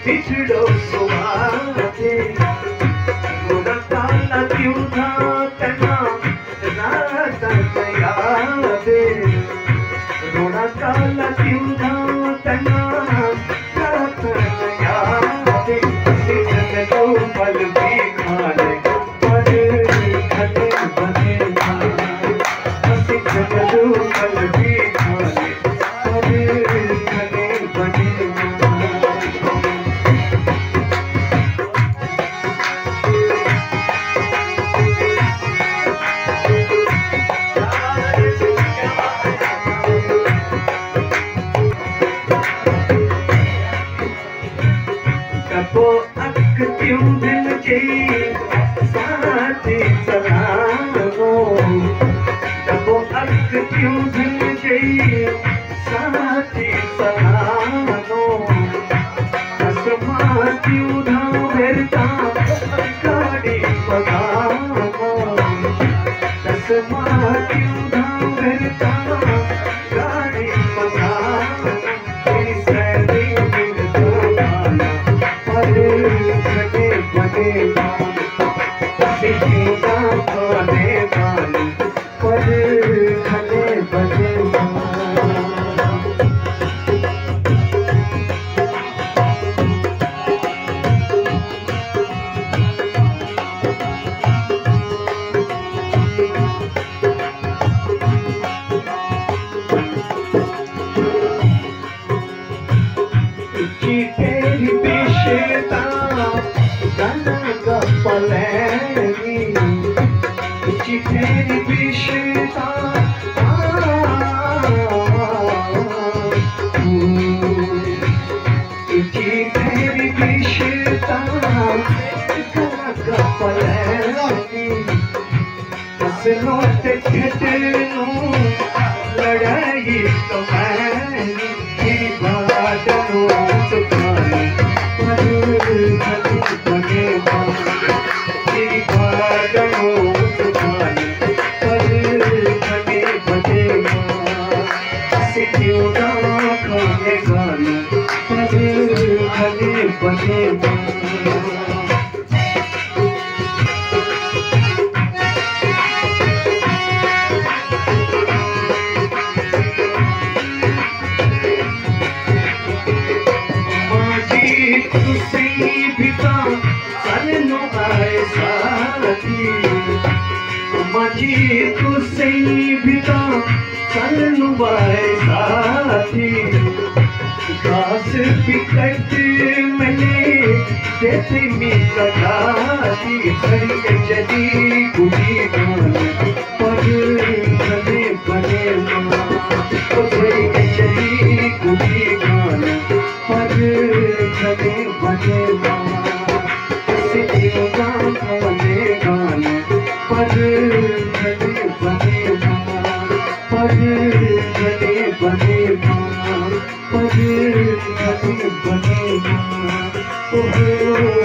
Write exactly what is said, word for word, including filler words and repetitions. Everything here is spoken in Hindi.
बिछड़ो सुहाते रोना काला क्यों था तना रात यादे रोना काला क्यों था तना रात यादे सिजन को पल भी खाने पर खले बने सिजन को पल भी खाने पर खले बने तबो अक क्यों दिल के साथी सलामो तबो अक क्यों दिल के साथी सलामो आसमां क्यों धावेरता गाड़ी पगामो आसमां क्यों धावेरता गाड़ी पगामो तेरी सैली दिल तो भाला खले बने सिक्का खाने वाले पर खले बने तेरी बेशेता पलेगी तेरी बेशेता तेरी बेशेता पलेगी फसलों से खेतों लड़ाई तो मैंने बादलों सुखाने पर खले बने तेरी बादलों सुखाने पर खले बने क्यों ना खाने गाने पर खले बने माझी तू सही बिता चल नुबाए साथी घास पिकट मिले जैसे मी कटाती खड़ी चली कुड़ी गाने पर खले बने खड़ी चली कुड़ी गाने पर खले बने खाने गाने पर खले बने पर खले बने पर खले बने